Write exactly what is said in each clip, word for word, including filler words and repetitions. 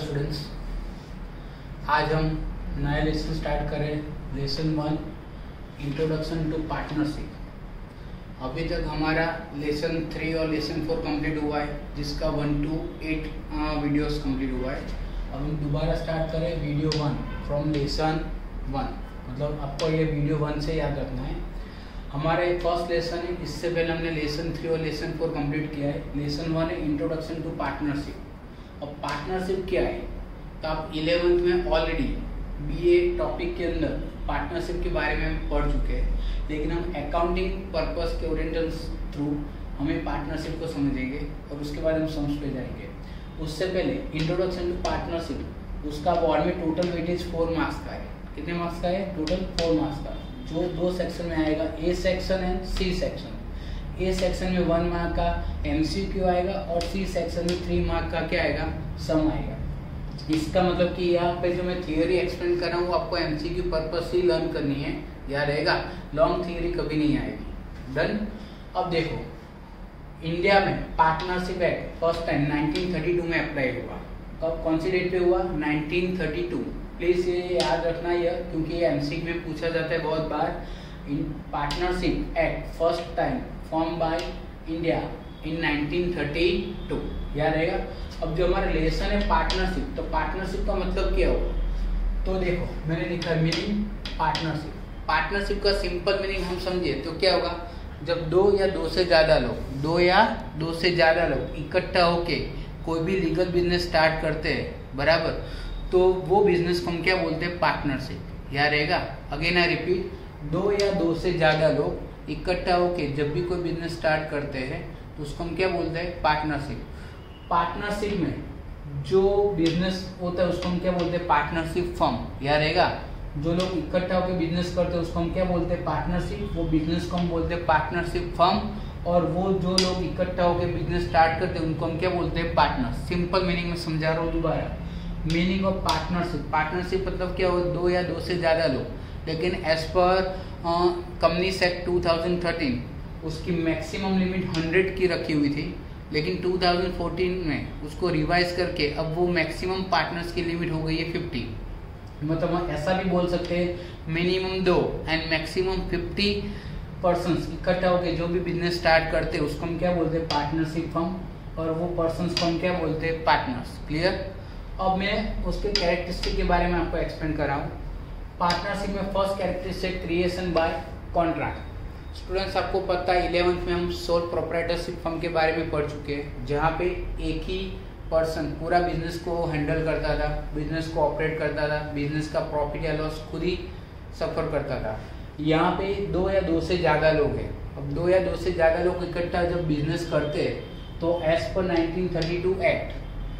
Students, आज हम नया लेसन स्टार्ट करें। Lesson one, introduction to partnership. अभी तक हमारा लेसन थ्री और लेसन फोर कंप्लीट हुआ है, जिसका one two eight videos complete हुआ है। अब हम दोबारा स्टार्ट करें video one from lesson one. मतलब आपको ये वीडियो वन से याद रखना है। हमारा एक फर्स्ट लेसन है, इससे पहले हमने लेसन थ्री और लेसन फोर कंप्लीट किया है। लेसन वन है इंट्रोडक्शन टू पार्टनरशिप। अब पार्टनरशिप क्या है, तो आप इलेवेंथ में ऑलरेडी बीए टॉपिक के अंदर पार्टनरशिप के बारे में पढ़ चुके हैं, लेकिन हम अकाउंटिंग पर्पस के ओरिएंटल थ्रू हमें पार्टनरशिप को समझेंगे और उसके बाद हम सम्स पे जाएंगे। उससे पहले इंट्रोडक्शन टू पार्टनरशिप, उसका बोर्ड में टोटल वेटेज फोर मार्क्स का है। कितने मार्क्स का है? टोटल फोर मार्क्स का, जो दो सेक्शन में आएगा, A section and C section. A section में वन मार्क का एमसीक्यू आएगा और सी सेक्शन में थ्री मार्क का क्या आएगा? सम आएगा। इसका मतलब कि यहाँ पे जो मैं थियोरी एक्सप्लेन कर रहा हूँ वो आपको एमसीक्यू पर्पस ही लर्न करनी है, याद रहेगा। लॉन्ग थियोरी कभी नहीं आएगी। डन। अब देखो, इंडिया में partnership act first time nineteen thirty two में अप्लाई हुआ। कब, कौन सी डेट पे हुआ? Nineteen thirty to. प्लीज ये याद रखना ये, क्योंकि ये एमसीक्यू में पूछा जाता है बहुत बार। In partnership act first time form by India in nineteen thirty two, याद रहेगा। अब जो हमारा रिलेशन है पार्टनरशिप, तो पार्टनरशिप का मतलब क्या होगा? तो देखो, मैंने लिखा मीनिंग पार्टनरशिप। पार्टनरशिप का सिंपल मीनिंग हम समझे तो क्या होगा? जब दो या दो से ज्यादा लोग दो या दो से ज्यादा लोग इकट्ठा होके कोई भी लीगल बिजनेस स्टार्ट करते हैं, बराबर, तो वो बिजनेस को हम क्या बोलते हैं? पार्टनरशिप, याद रहेगा। अगेन आई रिपीट, दो या दो से ज्यादा लोग इकट्ठा होके जब भी कोई बिजनेस स्टार्ट करते हैं तो उसको हम क्या बोलते हैं? पार्टनरशिप। पार्टनरशिप में जो बिजनेस होता है उसको हम क्या बोलते हैं? पार्टनरशिप फर्म, याद रहेगा। जो लोग इकट्ठा होकर बिजनेस करते हैं उसको हम क्या बोलते हैं? पार्टनरशिप। वो बिजनेस को हम बोलते हैं पार्टनरशिप फर्म, और वो जो लोग इकट्ठा होकर बिजनेस स्टार्ट करते हैं उनको हम क्या बोलते हैं? पार्टनर। सिंपल मीनिंग में समझा रहा हूँ दोबारा। मीनिंग ऑफ पार्टनरशिप, पार्टनरशिप मतलब क्या हो? दो या दो से ज्यादा लोग। लेकिन as per companies act two thousand thirteen उसकी मैक्सिमम लिमिट हंड्रेड की रखी हुई थी, लेकिन टू थाउजेंड फोर्टीन में उसको रिवाइज करके अब वो मैक्सिमम पार्टनर्स की लिमिट हो गई है फिफ्टी। मतलब हम ऐसा भी बोल सकते हैं, मिनिमम दो एंड मैक्सिमम फिफ्टी पर्सन्स इकट्ठा होकर जो भी बिजनेस स्टार्ट करते हैं उसको हम क्या बोलते हैं? पार्टनरशिप फर्म, और वो पर्सन्स को हम क्या बोलते हैं? पार्टनर्स। क्लियर। अब मैं उसके कैरेक्टरिस्टिक के बारे में आपको एक्सप्लेन कर रहा हूँ। पार्टनरशिप में first characteristic creation by contract. Students, आपको पता है इलेवेंथ में हम सोल प्रोप्राइटरशिप फर्म के बारे में पढ़ चुके हैं, जहाँ पे एक ही पर्सन पूरा बिजनेस को हैंडल करता था, बिजनेस को ऑपरेट करता था, बिजनेस का प्रॉफिट या लॉस खुद ही सफर करता था। यहाँ पे दो या दो से ज़्यादा लोग हैं। अब दो या दो से ज़्यादा लोग इकट्ठा जब बिजनेस करते हैं तो as per nineteen thirty two act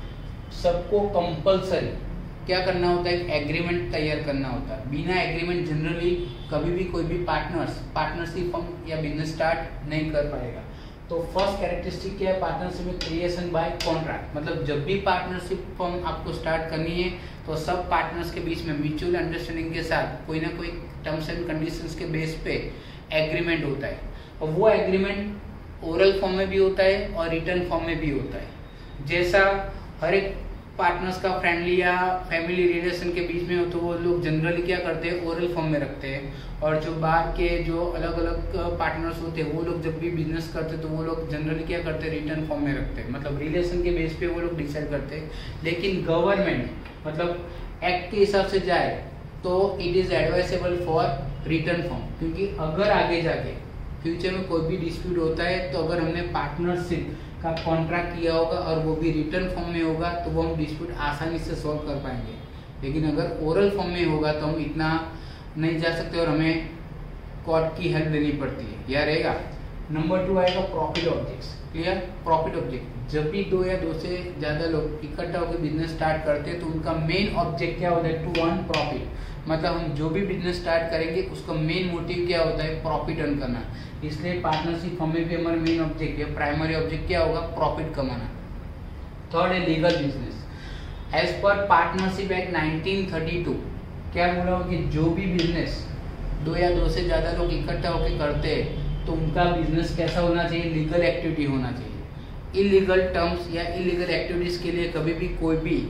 सबको कंपलसरी क्या करना होता है? एग्रीमेंट तैयार करना होता है। बिना एग्रीमेंट जनरली कभी भी कोई भी पार्टनर्स पार्टनरशिप फर्म या बिजनेस स्टार्ट नहीं कर पाएगा। तो फर्स्ट कैरेक्टरिस्टिक क्या है पार्टनरशिप में? Creation by contract. मतलब जब भी पार्टनरशिप फर्म आपको स्टार्ट करनी है तो सब पार्टनर्स के बीच में म्यूचुअल अंडरस्टैंडिंग के साथ कोई ना कोई टर्म्स एंड कंडीशंस के बेस पे एग्रीमेंट होता है, और वो एग्रीमेंट ओरल फॉर्म में भी होता है और रिटर्न फॉर्म में भी होता है। जैसा हर एक पार्टनर्स का फ्रेंडली या फैमिली रिलेशन के बीच में हो तो वो लोग जनरली क्या करते हैं? ओरल फॉर्म में रखते हैं, और जो बाहर के जो अलग अलग पार्टनर्स होते हैं वो लोग जब भी बिजनेस करते हैं तो वो लोग जनरली क्या करते हैं? रिटर्न फॉर्म में रखते हैं। मतलब रिलेशन के बेस पे वो लोग डिसाइड करते हैं। लेकिन गवर्नमेंट मतलब एक्ट के हिसाब से जाए तो it is advisable for written form, क्योंकि अगर आगे जाके फ्यूचर में कोई भी डिस्प्यूट होता है तो अगर हमने पार्टनरशिप का कॉन्ट्रैक्ट किया होगा और वो भी रिटर्न फॉर्म में होगा तो वो हम डिस्प्यूट आसानी से सॉल्व कर पाएंगे। लेकिन अगर ओरल फॉर्म में होगा तो हम इतना नहीं जा सकते और हमें कोर्ट की हेल्प लेनी पड़ती है, याद रहेगा। नंबर टू आएगा profit objects. Clear. Profit object, जब भी दो या दो से ज्यादा लोग इकट्ठा होकर बिजनेस स्टार्ट करते हैं तो उनका मेन ऑब्जेक्ट क्या होता है? To earn profit. मतलब हम जो भी बिजनेस स्टार्ट करेंगे उसका मेन मोटिव क्या होता है? प्रॉफिट अर्न करना। इसलिए पार्टनरशिप फर्म में भी हमारा मेन ऑब्जेक्ट है, प्राइमरी ऑब्जेक्ट क्या होगा? प्रॉफिट कमाना। थर्ड है legal business. As per partnership act nineteen thirty two क्या बोला हो कि जो भी बिजनेस दो या दो से ज्यादा लोग इकट्ठा होकर करते हैं तो उनका बिजनेस कैसा होना चाहिए? लीगल एक्टिविटी होना चाहिए। इलीगल टर्म्स या इलीगल एक्टिविटीज के लिए कभी भी कोई भी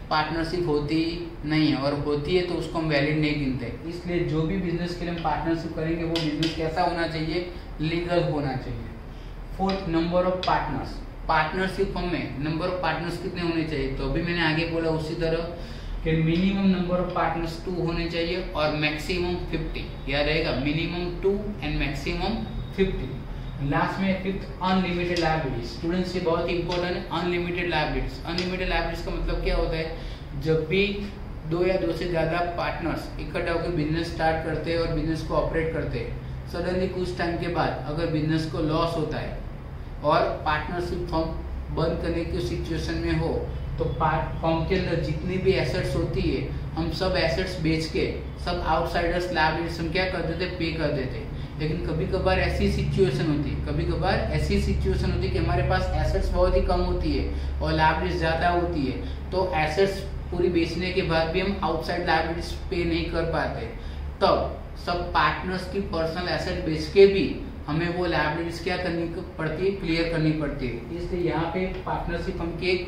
पार्टनरशिप होती नहीं है, और होती है तो उसको हम वैलिड नहीं गिनते। इसलिए जो भी बिजनेस के लिए हम पार्टनरशिप करेंगे वो बिजनेस कैसा होना चाहिए, लीगल होना चाहिए। Fourth, number of partners. Partnership firm में नंबर ऑफ पार्टनर्स कितने होने चाहिए, तो अभी मैंने आगे बोला उसी तरह कि minimum number of partners two होने चाहिए और मैक्सिमम फिफ्टी। याद रहेगा, minimum two and maximum fifty. Last में फिफ्थ, अनलिमिटेड लायबिलिटीज। स्टूडेंट्स ये बहुत ही इंपॉर्टेंट है, अनलिमिटेड लायबिलिटीज। अनलिमिटेड लायबिलिटीज का मतलब क्या होता है, जब भी दो या दो से ज्यादा पार्टनर्स इकट्ठा होकर बिजनेस स्टार्ट करते हैं और बिजनेस को ऑपरेट करते हैं, सडनली कुछ टाइम के बाद अगर बिजनेस को लॉस होता है और पार्टनरशिप फर्म बंद करने की सिचुएशन में हो, तो फर्म के अंदर जितनी भी एसेट्स होती है हम सब एसेट्स बेच के सब आउटसाइडर्स लायबिलिटीज हम क्या कर देते, पे कर देते। लेकिन कभी कभार ऐसी सिचुएशन होती है कभी कभार ऐसी सिचुएशन होती है कि हमारे पास एसेट्स बहुत ही कम होती है और लायबिलिटीज ज़्यादा होती है, तो एसेट्स पूरी बेचने के बाद भी हम आउटसाइड लायबिलिटीज पे नहीं कर पाते, तब सब पार्टनर्स की पर्सनल एसेट बेच के भी हमें वो लायबिलिटीज क्या करनी पड़ती है, क्लियर करनी पड़ती है। इसलिए यहाँ पे पार्टनरशिप हम के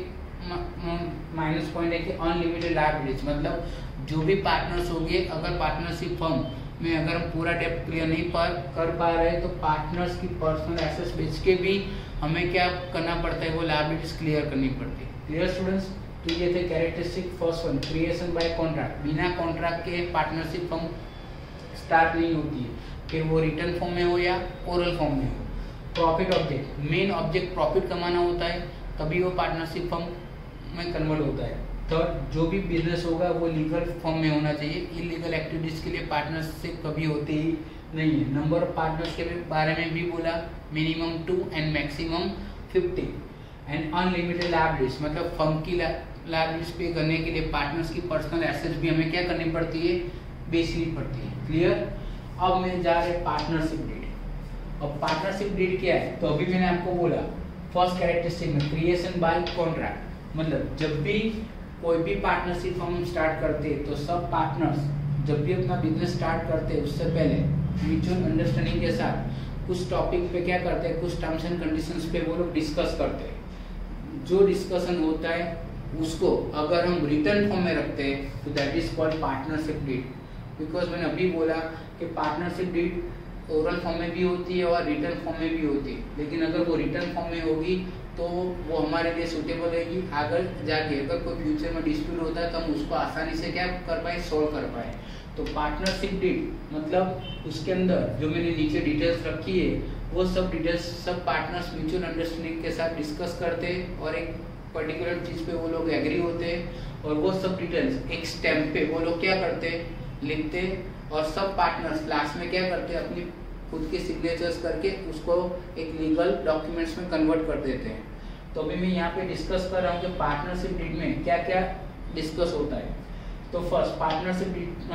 माइनस पॉइंट है कि अनलिमिटेड लायबिलिटीज, मतलब जो भी पार्टनर्स होंगे, अगर पार्टनरशिप फर्म में अगर हम पूरा डेब्ट क्लियर नहीं पा, कर पा रहे तो पार्टनर्स की पर्सनल एसेट्स बेच के भी हमें क्या करना पड़ता है, वो लायबिलिटीज क्लियर करनी पड़ती है। क्लियर स्टूडेंट्स, तो ये थे characteristic first one, creation by contract. बिना कॉन्ट्रैक्ट के पार्टनरशिप फर्म स्टार्ट नहीं होती है, फिर वो रिटर्न फॉर्म में हो या ओरल फॉर्म में हो। Profit object, main object profit कमाना होता है, तभी वो पार्टनरशिप फर्म में कन्वर्ट होता है। थर्ड, जो भी बिजनेस होगा वो लीगल फॉर्म में होना चाहिए, इलीगल एक्टिविटीज के लिए पार्टनरशिप कभी होती ही नहीं है। नंबर ऑफ पार्टनर्स के बारे में भी बोला, minimum two and maximum fifty. And unlimited liabilities, मतलब फर्म की लायबिलिटीज पे करने के लिए पार्टनर्स की पर्सनल एसेट्स भी हमें क्या करनी पड़ती है, बेचनी पड़ती है। क्लियर। अब मैं जा रहे पार्टनरशिप डीड। अब पार्टनरशिप डीड क्या है, तो अभी मैंने आपको बोला फर्स्ट कैरेक्टरिस्टिक में क्रिएशन बाय कॉन्ट्रैक्ट, मतलब जब भी कोई भी पार्टनरशिप हम स्टार्ट करते हैं तो सब पार्टनर्स जब भी अपना बिजनेस स्टार्ट करते हैं उससे पहले म्यूचुअल अंडरस्टैंडिंग के साथ कुछ टॉपिक पे क्या करते हैं, कुछ टर्म्स एंड कंडीशंस पे वो लोग डिस्कस करते हैं। जो डिस्कशन होता है उसको अगर हम रिटर्न फॉर्म में रखते हैं तो that is called partnership deed. Because मैंने अभी बोला कि पार्टनरशिप डीड ओरल फॉर्म में भी होती है और रिटर्न फॉर्म में भी होती है, लेकिन अगर वो रिटर्न फॉर्म में होगी तो वो हमारे लिए सूटेबल रहेगी। आगे जाके अगर कोई फ्यूचर में डिस्प्यूट होता है तो हम उसको आसानी से क्या कर पाए, सॉल्व कर पाए। तो पार्टनरशिप डीड मतलब उसके अंदर जो मैंने नीचे डिटेल्स रखी है वो सब डिटेल्स सब पार्टनर्स म्यूचुअल अंडरस्टैंडिंग के साथ डिस्कस करते हैं और एक पर्टिकुलर चीज पे वो लोग एग्री होते हैं और वो सब डिटेल्स एक स्टैम्प पे वो लोग क्या करते हैं, लिखते हैं और सब पार्टनर्स लास्ट में क्या करते हैं, अपनी खुद के सिग्नेचर्स करके उसको एक लीगल डॉक्यूमेंट्स में कन्वर्ट कर देते हैं। तो अभी मैं यहाँ पे डिस्कस कर रहा हूँ कि पार्टनरशिप डीड में क्या क्या डिस्कस होता है। तो फर्स्ट पार्टनरशिप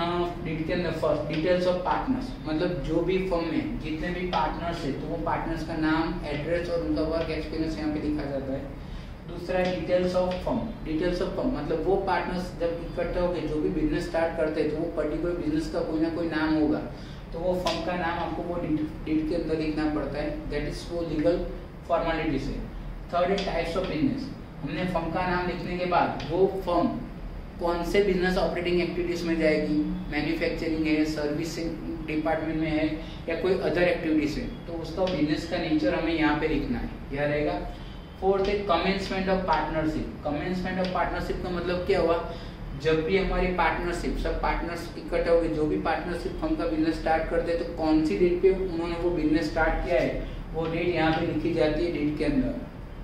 डीड के अंदर फर्स्ट डिटेल्स ऑफ पार्टनर्स, मतलब जो भी फर्म में जितने भी पार्टनर्स है तो वो पार्टनर्स का नाम, एड्रेस और उनका वर्क एक्सपीरियंस यहाँ पे लिखा जाता है। दूसरा है details of firm. Details of firm मतलब वो पार्टनर्स जब इकट्ठे होकर जो भी बिजनेस स्टार्ट करते हैं तो वो पर्टिकुलर बिजनेस का कोई ना कोई नाम होगा, तो वो फर्म का नाम आपको वो डीड के अंदर लिखना पड़ता है, दैट इज वो लीगल फॉर्मेलिटी से। थर्ड है टाइप्स ऑफ बिजनेस। हमने फर्म का नाम लिखने के बाद वो फर्म कौन से बिजनेस ऑपरेटिंग एक्टिविटीज में जाएगी, मैन्युफैक्चरिंग है, सर्विसिंग डिपार्टमेंट में है या कोई अदर एक्टिविटीज है, तो उसका बिजनेस का नेचर हमें यहाँ पे लिखना है, यह रहेगा। फोर्थ है commencement of partnership. Commencement of partnership का मतलब क्या हुआ, जब भी हमारी पार्टनरशिप सब पार्टनर्स इकट्ठे हो गए, जो भी पार्टनरशिप फर्म का बिजनेस स्टार्ट करते हैं तो कौन सी डेट पे उन्होंने वो बिजनेस स्टार्ट किया है वो डेट यहाँ पे लिखी जाती है डेट के अंदर।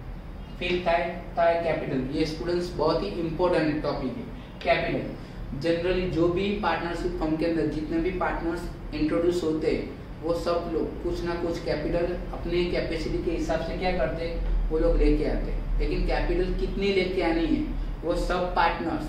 फिफ्थ है कैपिटल। ये स्टूडेंट्स बहुत ही इंपॉर्टेंट टॉपिक है। कैपिटल जनरली जो भी पार्टनरशिप फर्म के अंदर जितने भी पार्टनर्स इंट्रोड्यूस होते हैं वो सब लोग कुछ ना कुछ कैपिटल अपने कैपेसिटी के हिसाब से क्या करते हैं, वो लोग लेके आते हैं। लेकिन कैपिटल कितनी लेके आनी है वो सब पार्टनर्स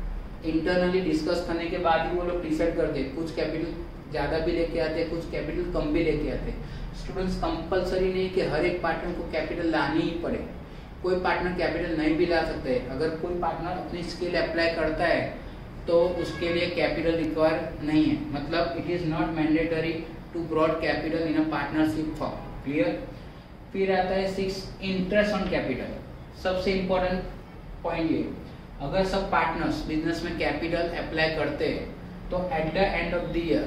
इंटरनली डिस्कस करने के बाद ही वो लोग डिसाइड करते हैं। कुछ कैपिटल ज़्यादा भी लेके आते हैं, कुछ कैपिटल कम भी लेके आते हैं। स्टूडेंट्स कंपलसरी नहीं कि हर एक पार्टनर को कैपिटल लानी ही पड़े, कोई पार्टनर कैपिटल नहीं भी ला सकते हैं। अगर कोई पार्टनर अपनी स्किल अप्लाई करता है तो उसके लिए कैपिटल रिक्वायर नहीं है, मतलब it is not mandatory to broad capital in a partnership form. Clear. फिर आता है सिक्स इंटरेस्ट ऑन कैपिटल। सबसे इम्पोर्टेंट पॉइंट ये, अगर सब पार्टनर्स बिजनेस में कैपिटल अप्लाई करते हैं तो at the end of the year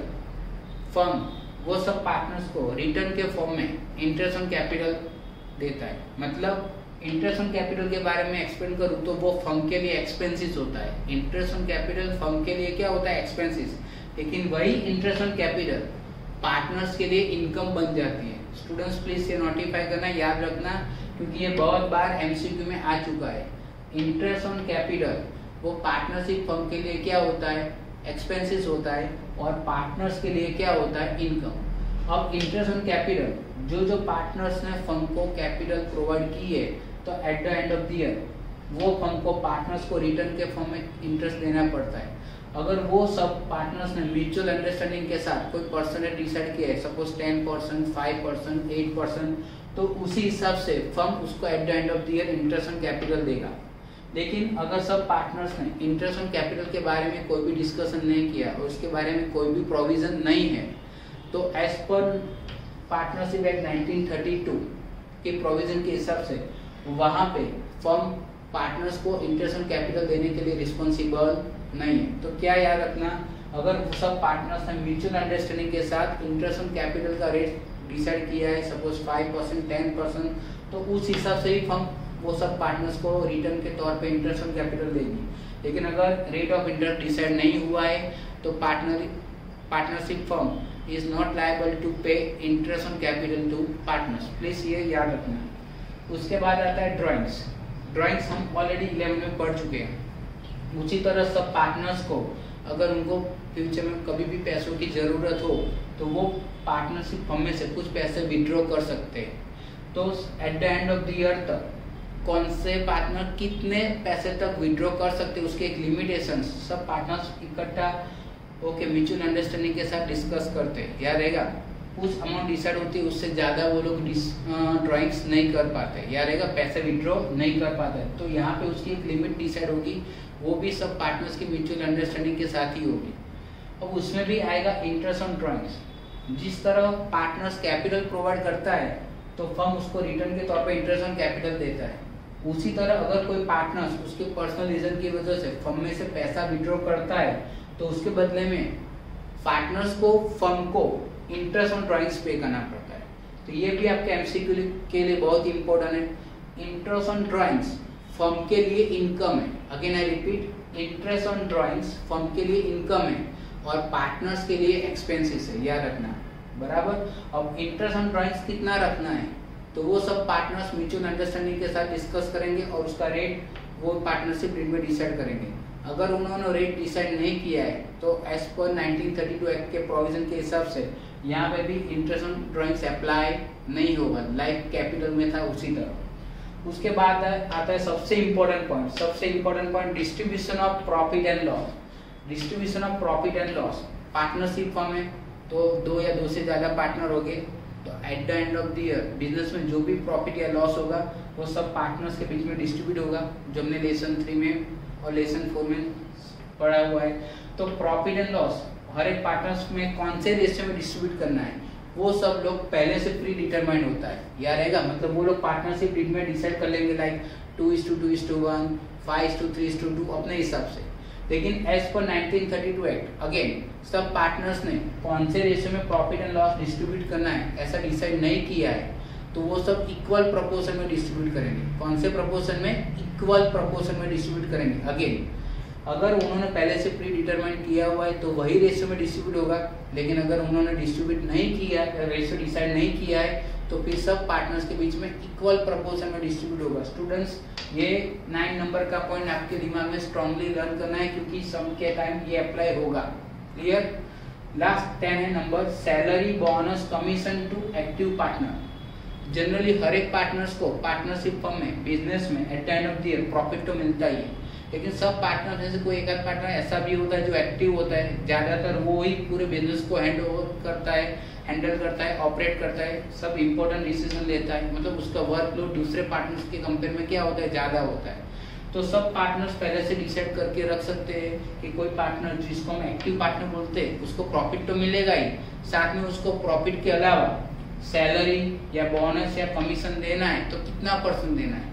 firm वो सब पार्टनर्स को रिटर्न के फॉर्म में इंटरेस्ट ऑन कैपिटल देता है। मतलब इंटरेस्ट ऑन कैपिटल के बारे में एक्सप्लेन करूँ तो वो फर्म के लिए एक्सपेंसिस होता है। इंटरेस्ट ऑन कैपिटल फर्म के लिए क्या होता है? एक्सपेंसिस। लेकिन वही इंटरेस्ट ऑन कैपिटल पार्टनर्स के लिए इनकम बन जाती है। स्टूडेंट्स प्लीज ये नोटिफाई करना, याद रखना, क्योंकि ये बहुत बार एमसीक्यू में आ चुका है। इंटरेस्ट ऑन कैपिटल वो पार्टनरशिप फर्म के लिए क्या होता है? एक्सपेंसिस होता है, और पार्टनर्स के लिए क्या होता है? इनकम। अब इंटरेस्ट ऑन कैपिटल जो जो पार्टनर्स ने फर्म को कैपिटल प्रोवाइड की है तो at the end of the year वो फर्म को पार्टनर्स को रिटर्न के फॉर्म में इंटरेस्ट देना पड़ता है। अगर वो सब पार्टनर्स ने म्यूचुअल अंडरस्टैंडिंग के साथ कोई परसेंटेज डिसाइड किया है, suppose ten percent, five percent, eight percent, तो उसी हिसाब से फर्म उसको at the end of the year interest on capital देगा। लेकिन अगर सब पार्टनर्स ने इंटरेस्ट ऑन कैपिटल के बारे में कोई भी डिस्कशन नहीं किया और उसके बारे में कोई भी प्रोविजन नहीं है, तो as per partnership act nineteen thirty two के प्रोविजन के हिसाब से वहाँ पे फर्म पार्टनर्स को इंटरेस्ट ऑन कैपिटल देने के लिए रिस्पॉन्सिबल नहीं है। तो क्या याद रखना, अगर सब पार्टनर्स ने म्यूचुअल अंडरस्टैंडिंग के साथ इंटरेस्ट ऑन कैपिटल का रेट डिसाइड किया है, suppose five percent, ten percent, तो उस हिसाब से ही फर्म वो सब पार्टनर्स को रिटर्न के तौर पे इंटरेस्ट ऑन कैपिटल देगी। लेकिन अगर रेट ऑफ इंटरेस्ट डिसाइड नहीं हुआ है तो partner partnership firm is not liable to pay interest on capital to partners. Please ये याद रखना। उसके बाद आता है ड्राइंग्स। ड्राइंग्स हम ऑलरेडी इलेवन में पढ़ चुके हैं। उसी तरह सब पार्टनर्स को अगर उनको फ्यूचर में कभी भी पैसों की ज़रूरत हो तो वो पार्टनरशिप फर्म में से कुछ पैसे विड्रॉ कर सकते हैं। तो at the end of the year तक कौन से पार्टनर कितने पैसे तक विड्रॉ कर सकते हैं उसके एक लिमिटेशन सब पार्टनर्स इकट्ठा ओके म्यूचुअल अंडरस्टैंडिंग के साथ डिस्कस करते हैं। याद रहेगा, कुछ अमाउंट डिसाइड होती है, उससे ज़्यादा वो लोग ड्राइंग्स नहीं कर पाते। याद रहेगा, पैसे विड्रॉ नहीं कर पाते। तो यहाँ पे उसकी एक लिमिट डिसाइड होगी, वो भी सब पार्टनर्स की म्यूचुअल अंडरस्टैंडिंग के साथ ही होगी। अब उसमें भी आएगा इंटरेस्ट ऑन ड्राइंग्स। जिस तरह पार्टनर्स कैपिटल प्रोवाइड करता है तो फर्म उसको रिटर्न के तौर पे इंटरेस्ट ऑन कैपिटल देता है। उसी तरह अगर कोई पार्टनर्स उसके पर्सनल रीजन की वजह से फर्म में से पैसा विड्रॉ करता है तो उसके बदले में पार्टनर्स को फर्म को इंटरेस्ट ऑन ड्राइंग्स पे करना पड़ता है। तो ये भी आपके एमसीक्यू के लिए बहुत इंपॉर्टेंट है। इंटरेस्ट ऑन ड्राइंग्स फर्म के लिए इनकम है। Again I repeat, interest on drawings firm के लिए इनकम है और पार्टनर्स के लिए एक्सपेंसेस है। याद रखना बराबर। अब इंटरेस्ट ऑन ड्राइंग्स कितना रखना है तो वो सब पार्टनर्स म्यूचुअल अंडरस्टैंडिंग के साथ डिस्कस करेंगे और उसका रेट वो पार्टनरशिप रेट में डिसाइड करेंगे। अगर उन्होंने रेट डिसाइड नहीं किया है तो as per nineteen thirty two act के प्रोविजन के हिसाब से यहाँ पे भी इंटरेस्ट ऑन ड्राइंग्स अप्लाई नहीं होगा, लाइक कैपिटल में था उसी तरह। उसके बाद आता है सबसे इम्पोर्टेंट पॉइंट सबसे important point distribution of profit and loss. Distribution of profit and loss, partnership firm है तो दो या दो से ज़्यादा पार्टनर हो गए तो at the end of the year business में जो भी प्रॉफिट या लॉस होगा वो सब पार्टनर्स के बीच में डिस्ट्रीब्यूट होगा, जो हमने लेसन थ्री में और लेसन फोर में पढ़ा हुआ है। तो प्रॉफिट एंड लॉस हर एक पार्टनर्स में कौन से रेशियो में डिस्ट्रीब्यूट करना है वो सब लोग पहले से प्री डिटरमाइंड होता है। याद रहेगा, मतलब वो लोग पार्टनरशिप डीड में डिसाइड कर लेंगे like two is to two is to one, five is to three is to two अपने हिसाब से। लेकिन as per nineteen thirty two act again सब पार्टनर्स ने कौन से रेशियो में प्रॉफिट एंड लॉस डिस्ट्रीब्यूट करना है ऐसा डिसाइड नहीं किया है तो वो सब इक्वल प्रोपोर्शन में डिस्ट्रीब्यूट करेंगे। कौन से प्रोपोर्शन में? इक्वल प्रोपोर्शन में डिस्ट्रीब्यूट करेंगे। अगेन अगर उन्होंने पहले से प्री डिटरमाइन किया हुआ है तो वही रेशियो में डिस्ट्रीब्यूट होगा, लेकिन अगर उन्होंने डिस्ट्रीब्यूट नहीं किया रेशियो डिसाइड नहीं किया है तो फिर सब पार्टनर्स के बीच में इक्वल प्रोपोर्शन में डिस्ट्रीब्यूट होगा। स्टूडेंट्स ये नाइन नंबर का पॉइंट आपके दिमाग में स्ट्रांगली लर्न करना है क्योंकि सम के टाइम ये अप्लाई होगा। क्लियर? लास्ट टेन है number salary, bonus, commission to active partner. Generally हर एक पार्टनर्स को पार्टनरशिप फर्म में बिजनेस में at the end of the year profit तो मिलता ही है, लेकिन सब पार्टनर में से कोई एक आध पार्टनर ऐसा भी होता है जो एक्टिव होता है। ज़्यादातर वो ही पूरे बिजनेस को हैंड ओवर करता है, हैंडल करता है, ऑपरेट करता है, सब इंपॉर्टेंट डिसीजन लेता है। मतलब उसका वर्कलोड दूसरे पार्टनर्स के कंपेयर में क्या होता है? ज़्यादा होता है। तो सब पार्टनर्स पहले से डिसाइड करके रख सकते हैं कि कोई पार्टनर जिसको हम एक्टिव पार्टनर बोलते हैं उसको प्रॉफिट तो मिलेगा ही, साथ में उसको प्रॉफिट के अलावा सैलरी या बोनस या कमीशन देना है तो कितना परसेंट देना है।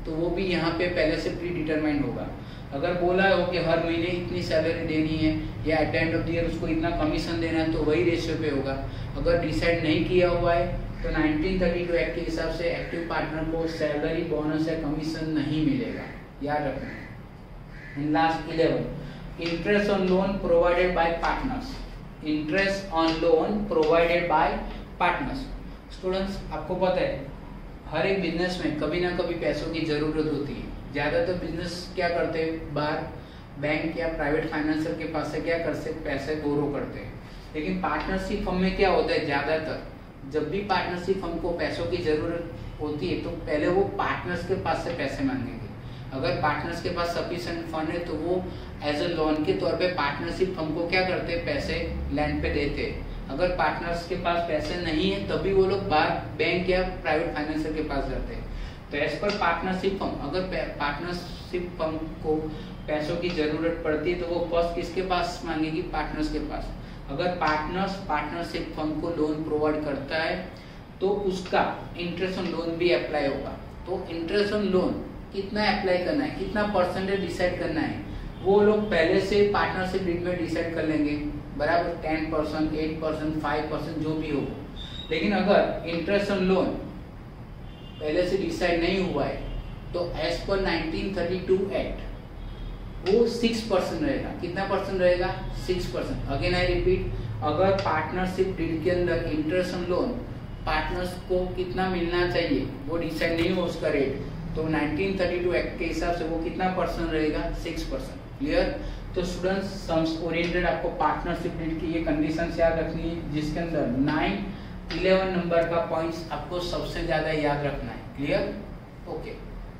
तो वो भी यहाँ पे पहले से प्री डिटरमाइंड होगा। अगर बोला हो कि हर महीने इतनी सैलरी देनी है या at the end of the year उसको इतना कमीशन देना है तो वही रेशियो पे होगा। अगर डिसाइड नहीं किया हुआ है तो नाइनटीन थर्टी टू एक्ट के हिसाब से एक्टिव पार्टनर को सैलरी, बोनस या कमीशन नहीं मिलेगा, याद रखना। And last eleven, interest on loan provided by partners. Interest on loan provided by partners. Students, आपको पता है हर एक बिजनेस में कभी ना कभी पैसों की जरूरत होती है। ज़्यादातर बिजनेस क्या करते हैं, बाहर बैंक या प्राइवेट फाइनेंसर के पास से क्या करते हैं, पैसे बोरो करते हैं। लेकिन पार्टनरशिप फर्म में क्या होता है, ज़्यादातर जब भी पार्टनरशिप फर्म को पैसों की ज़रूरत होती है तो पहले वो पार्टनर्स के पास से पैसे मांगेंगे। अगर पार्टनर्स के पास सफिशिएंट फंड है तो वो एज अ लोन के तौर पे पार्टनरशिप फर्म को क्या करते हैं, पैसे लैंड पे देते हैं। अगर पार्टनर्स के पास पैसे नहीं है तभी वो लोग बाहर बैंक या प्राइवेट फाइनेंसर के पास जाते हैं। तो एज पर पार्टनरशिप फर्म, अगर पार्टनरशिप फर्म को पैसों की जरूरत पड़ती है तो वो फर्स्ट किसके पास मांगेगी, पार्टनर्स के पास। अगर पार्टनर्स पार्टनरशिप फर्म को लोन प्रोवाइड करता है तो उसका इंटरेस्ट ऑन लोन भी अप्लाई होगा। तो इंटरेस्ट ऑन लोन कितना अप्लाई करना है, कितना परसेंटेज डिसाइड करना है, वो लोग पहले से पार्टनरशिप डीड में डिसाइड कर लेंगे, बराबर। Ten percent, eight percent, five percent जो भी हो। लेकिन अगर इंटरेस्ट ऑन लोन पहले से डिसाइड नहीं हुआ है तो as per nineteen thirty two act वो सिक्स परसेंट रहेगा। कितना परसेंट रहेगा, six percent. Again I repeat, अगर पार्टनरशिप डील के अंदर इंटरेस्ट ऑन लोन पार्टनर्स को कितना मिलना चाहिए वो डिसाइड नहीं हो उसका रेट, तो नाइनटीन थर्टी टू एक्ट के हिसाब से वो कितना परसेंट रहेगा, सिक्स परसेंट। क्लियर। तो स्टूडेंट्स, सम्स ओरिएंटेड आपको पार्टनरशिप डील की ये कंडीशंस याद रखनी है, जिसके अंदर नाइन इलेवन नंबर का पॉइंट्स आपको सबसे ज्यादा याद रखना है। क्लियर। ओके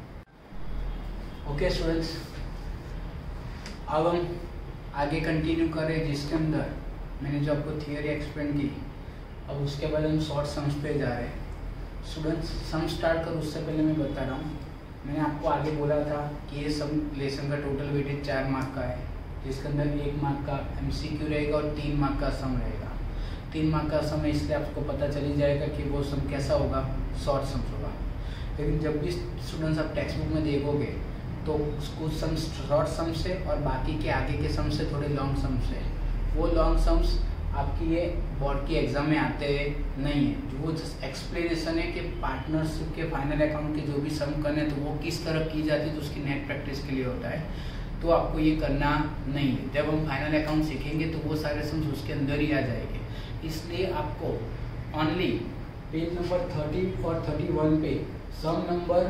ओके स्टूडेंट्स, अब हम आगे कंटिन्यू करें, जिसके अंदर मैंने जो आपको थियोरी एक्सप्लेन की, अब उसके बाद हम शॉर्ट सम्स पे जा रहे हैं। स्टूडेंट्स, सम स्टार्ट कर उससे पहले मैं बता रहा हूँ, मैंने आपको आगे बोला था कि ये सम लेसन का टोटल वेटेज चार मार्क का है, जिसके अंदर एक मार्क का एमसीक्यू रहेगा और तीन मार्क का सम रहेगा। तीन मार्क का सम है इसलिए आपको पता चल ही जाएगा कि वो सम कैसा होगा, शॉर्ट सम्स होगा। लेकिन जब भी स्टूडेंट्स आप टेक्स्ट बुक में देखोगे तो कुछ सम्स शॉर्ट सम्स है और बाकी के आगे के सम्स से थोड़े लॉन्ग सम्स है। वो लॉन्ग सम्स आपकी ये बोर्ड की एग्जाम में आते हैं नहीं है, जो वो जस्ट एक्सप्लेनेशन है कि पार्टनरशिप के फाइनल अकाउंट के जो भी सम करने तो वो किस तरह की जाती है, तो उसकी नेट प्रैक्टिस के लिए होता है, तो आपको ये करना नहीं है। जब हम फाइनल अकाउंट सीखेंगे तो वो सारे सम्स उसके अंदर ही आ जाएंगे। इसलिए आपको ओनली पेज नंबर थर्टी और थर्टी वन पे सम नंबर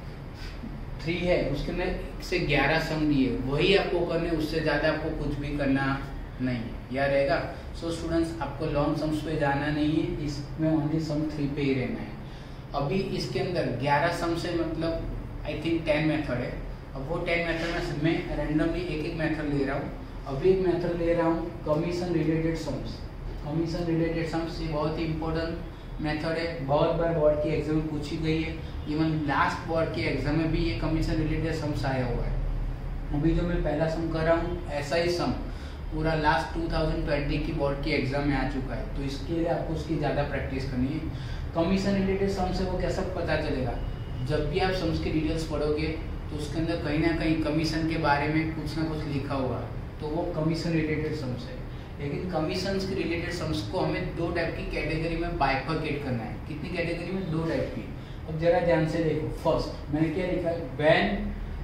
थ्री है, उसके अंदर एक से ग्यारह सम दिए, वही आपको करने, उससे ज़्यादा आपको कुछ भी करना नहीं है, याद रहेगा। सो स्टूडेंट्स, आपको लॉन्ग सम्स पे जाना नहीं है, इसमें ओनली सम थ्री पे ही रहना है। अभी इसके अंदर ग्यारह सम से मतलब आई थिंक टेन मेथड है। अब वो टेन मेथड में मैं रैंडमली एक एक मेथड ले रहा हूँ। अभी एक मेथड ले रहा हूँ commission related sums. Commission related sums ये बहुत ही इंपॉर्टेंट मेथड है, बहुत बार बोर्ड की एग्जाम में पूछी गई है, इवन लास्ट बोर्ड के एग्जाम में भी ये कमीशन रिलेटेड सम्स आया हुआ है। अभी जो मैं पहला सम कर रहा हूँ ऐसा ही सम पूरा लास्ट टू थाउजेंड ट्वेंटी की बोर्ड की एग्जाम में आ चुका है, तो इसके लिए आपको उसकी ज़्यादा प्रैक्टिस करनी है। कमीशन रिलेटेड सम से वो कैसा पता चलेगा, जब भी आप सम्स की डिटेल्स पढ़ोगे तो उसके अंदर कहीं ना कहीं कमीशन के बारे में कुछ ना कुछ लिखा होगा, तो वो कमीशन रिलेटेड सम्स है। लेकिन कमीशन के रिलेटेड सम्स को हमें दो टाइप की कैटेगरी में बाइफरकेट करना है। कितनी कैटेगरी में, दो टाइप की। अब जरा ध्यान से देखो, फर्स्ट मैंने क्या लिखा है, when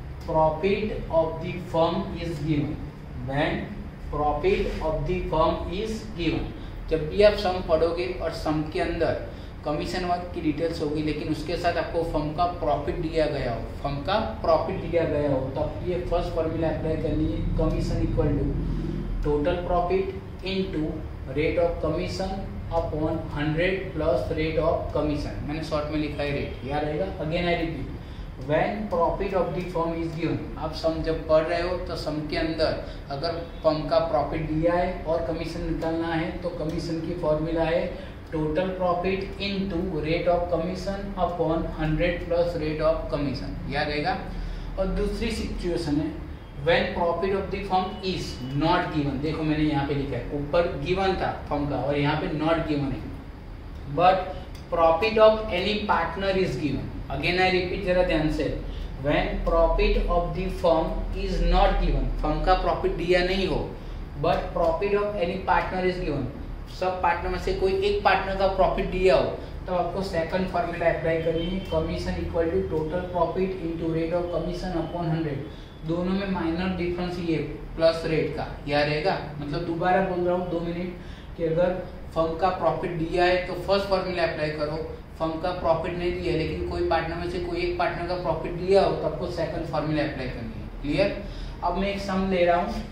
profit of the firm is given. When profit of the firm is given, जब भी आप सम पढ़ोगे और सम के अंदर कमीशन वर्क की डिटेल्स होगी, लेकिन उसके साथ आपको फर्म का प्रॉफिट दिया गया हो, फर्म का प्रॉफिट दिया गया हो, तब ये फर्स्ट फॉर्मूला अप्लाई करनी है, commission equal to total profit into rate of commission upon hundred plus rate of commission. मैंने शॉर्ट में लिखा है रेट, याद रहेगा। Again I repeat, when profit of the firm is given. आप सम जब पढ़ रहे हो तो सम के अंदर अगर फर्म का प्रॉफिट दिया है और कमीशन निकालना है तो कमीशन की फॉर्मूला है total profit into rate of commission upon hundred plus rate of commission, याद रहेगा। और दूसरी सिचुएशन है when profit of the firm is not given. देखो मैंने यहाँ पे लिखा है, ऊपर गिवन था फर्म का और यहाँ पे नॉट गिवन है, but profit of any partner is given. Again I repeat, जरा ध्यान से, when profit of the firm is not given, firm का प्रॉफिट दिया नहीं हो, but profit of any partner is given, सब पार्टनर में से कोई एक पार्टनर का प्रॉफिट दिया हो, तो आपको सेकंड फॉर्मूला अप्लाई करनी है, commission equal to total profit into rate of commission upon hundred. दोनों में माइनर डिफरेंस ये प्लस रेट का यह रहेगा। मतलब दोबारा बोल रहा हूँ दो मिनट कि अगर फर्म का प्रॉफिट दिया है तो फर्स्ट फॉर्मूला अप्लाई करो, फर्म का प्रॉफिट नहीं दिया लेकिन कोई पार्टनर में से कोई एक पार्टनर का प्रॉफिट दिया हो तो आपको सेकंड फॉर्मूला अप्लाई करनी है। क्लियर? अब मैं एक सम ले रहा हूँ,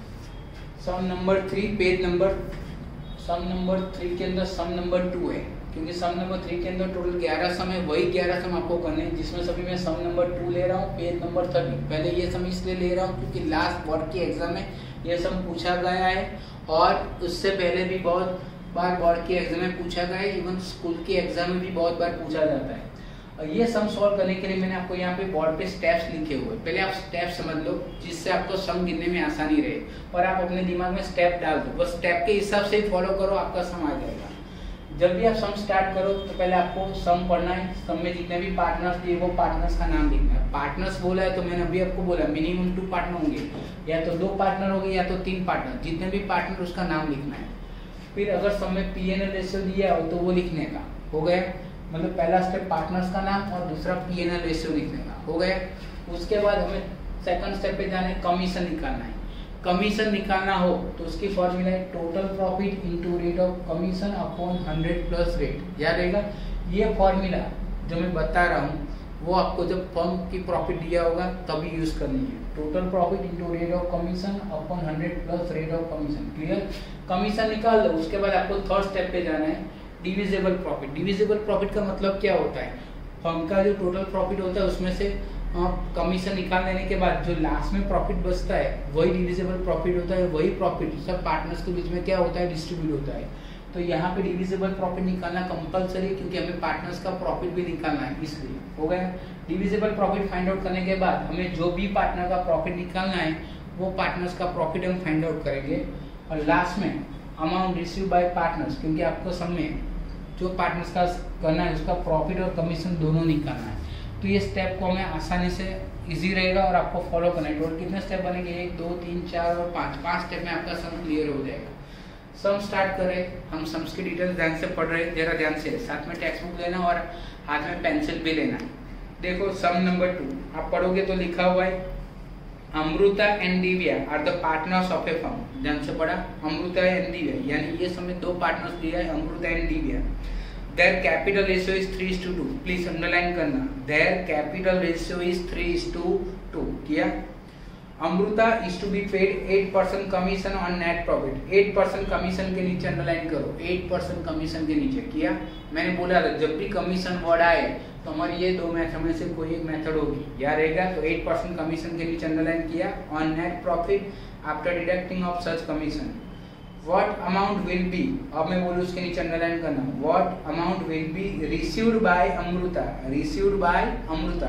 sum number three, page number sum number three के अंदर सम नंबर टू है, क्योंकि सम नंबर थ्री के अंदर टोटल ग्यारह सम है, वही ग्यारह सम आपको करने हैं, जिसमें सभी मैं सम नंबर टू ले रहा हूँ, पेज नंबर थर्टी। पहले ये सम इसलिए ले रहा हूँ क्योंकि लास्ट बोर्ड की एग्जाम में ये सम पूछा गया है और उससे पहले भी बहुत बार बोर्ड की एग्जाम में पूछा गया है, इवन स्कूल की एग्जाम में भी बहुत बार पूछा जाता है। और ये सम सॉल्व करने के लिए मैंने आपको यहाँ पे बोर्ड पे स्टेप्स लिखे हुए, पहले आप स्टेप समझ लो जिससे आपको सम गिनने में आसानी रहे, और आप अपने दिमाग में स्टेप डाल दो, बस स्टेप के हिसाब से फॉलो करो, आपका सम आ जाएगा। जब भी आप सम स्टार्ट करो तो पहले आपको सम पढ़ना है, सम में जितने भी पार्टनर्स दिए वो पार्टनर्स का नाम लिखना है। पार्टनर्स बोला है तो मैंने अभी आपको बोला मिनिमम टू पार्टनर होंगे, या तो दो पार्टनर होंगे या तो तीन पार्टनर, जितने भी पार्टनर उसका नाम लिखना है। फिर अगर सम में पी एन एल रेशियो दिया हो तो वो लिखने का हो गया, मतलब पहला स्टेप पार्टनर्स का नाम और दूसरा पी एन एल रेशियो लिखने का हो गया। उसके बाद हमें सेकंड स्टेप पे जाना है, कमीशन निकालना है। कमीशन निकालना हो तो उसकी फॉर्मूला है total profit into rate of commission upon hundred plus rate. याद रहेगा ये फॉर्मूला जो मैं बता रहा हूँ वो आपको जब फर्म की प्रॉफिट दिया होगा तभी यूज करनी है। Total profit into rate of commission upon hundred plus rate of commission. Clear? Commission निकाल दो, उसके बाद आपको थर्ड स्टेप पे जाना है, डिविजिबल प्रॉफिट। डिविजिबल प्रॉफिट का मतलब क्या होता है? फर्म का जो टोटल प्रॉफिट होता है उसमें से कमीशन निकाल देने के बाद जो लास्ट में प्रॉफिट बचता है वही डिविजिबल प्रॉफिट होता है। वही प्रॉफिट सब पार्टनर्स के बीच में क्या होता है? डिस्ट्रीब्यूट होता है। तो यहाँ पे डिविजिबल प्रॉफिट निकालना कंपलसरी, क्योंकि हमें पार्टनर्स का प्रॉफिट भी निकालना है, इसलिए हो गया। डिविजिबल प्रॉफिट फाइंड आउट करने के बाद हमें जो भी पार्टनर का प्रॉफिट निकालना है वो पार्टनर्स का प्रॉफिट हम फाइंड आउट करेंगे। और लास्ट में अमाउंट रिसीव बाय पार्टनर्स, क्योंकि आपको सब में जो पार्टनर्स का करना है उसका प्रॉफिट और कमीशन दोनों निकालना है। तो ये स्टेप को हमें आसानी से इजी रहेगा और आपको फॉलो करना है। टोटल कितने स्टेप बनेंगे? एक, दो, तीन, चार और पाँच। पाँच स्टेप में आपका सम क्लियर हो जाएगा। सम स्टार्ट करें, हम सम्स की डिटेल्स ध्यान से पढ़ रहे हैं, जरा ध्यान से, साथ में टेक्स्ट बुक लेना और हाथ में पेंसिल भी लेना। देखो सम नंबर टू आप पढ़ोगे तो लिखा हुआ है Amrita and Divya are the partners of a firm. ध्यान से पढ़ा, अमृता एंड दिव्या, यानी ये समय दो पार्टनर्स दिया है, Amrita and Divya. Their capital ratio is three is to two. Please underline करना। Their capital ratio is three is to two. किया? Amrita is to be paid eight percent commission on net profit. eight percent commission के नीचे underline करो, eight percent commission के नीचे। किया? मैंने बोला था जब भी कमीशन वर्ड आए तो हमारी ये दो मेथड में से कोई एक मेथड होगी, याद रहेगा। तो eight percent कमीशन के नीचे अंडरलाइन किया, on net profit after deducting of such commission. What amount will be, अब मैं बोलूँ उसके नीचे अंडरलाइन करना, what amount will be received by Amruta, received by Amruta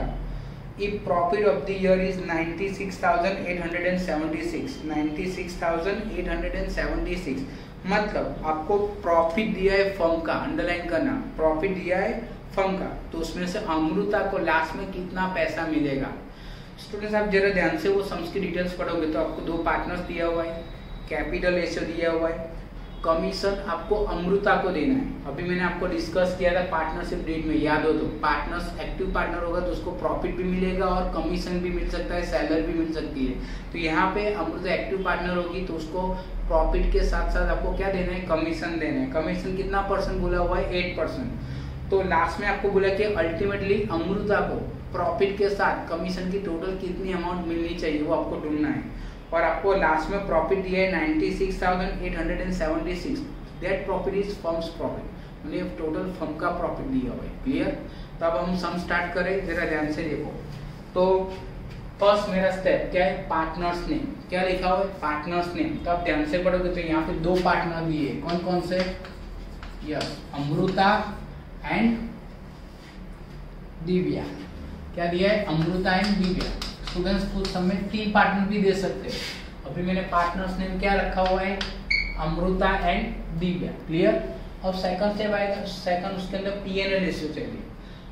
if profit of the year is ninety-six thousand eight hundred seventy-six, ninety-six thousand eight hundred seventy-six। मतलब आपको profit दिया है फर्म का, अंडरलाइन करना, प्रॉफिट दिया है firm का, तो उसमें से अमृता को लास्ट में कितना पैसा मिलेगा। स्टूडेंट्स आप जरा ध्यान से वो सम्स की डिटेल्स पढ़ोगे तो आपको दो पार्टनर्स दिया हुआ है, कैपिटल रेशियो दिया हुआ है, कमीशन आपको अमृता को देना है। अभी मैंने आपको डिस्कस किया था पार्टनरशिप डेट में, याद हो तो पार्टनर्स एक्टिव पार्टनर होगा तो उसको प्रॉफिट भी मिलेगा और कमीशन भी मिल सकता है, सैलरी भी मिल सकती है। तो यहाँ पे अमृता एक्टिव पार्टनर होगी तो उसको प्रॉफिट के साथ साथ आपको क्या देना है? कमीशन देना है। कमीशन कितना परसेंट बोला हुआ है? Eight percent. तो लास्ट में आपको बोला कि अल्टीमेटली अमृता को प्रॉफिट के साथ कमीशन की टोटल कितनी अमाउंट मिलनी चाहिए वो आपको ढूंढना है। और आपको लास्ट में प्रॉफिट दिया है ninety six thousand eight hundred seventy six. That profit is firm's profit, मतलब टोटल फर्म का प्रॉफिट दिया हुआ है। क्लियर? तो अब हम सम स्टार्ट करें, जरा ध्यान से देखो। तो फर्स्ट मेरा स्टेप क्या है? Partners name. क्या लिखा हुआ है? Partners name. तो आप ध्यान से पढ़ोगे तो यहाँ पे दो पार्टनर दिए, कौन कौन से? Yes, Amrita and Divya. क्या दिया है? अमृता एंड दिव्या। स्टूडेंट्स कुछ समय तीन पार्टनर भी दे सकते हैं। अभी मैंने पार्टनर्स नेम क्या रखा हुआ है? अमृता एंड दिव्या। क्लियर? अब सेकंड स्टेप आएगा, सेकंड उसके अंदर पी एन एल रेशियो चाहिए।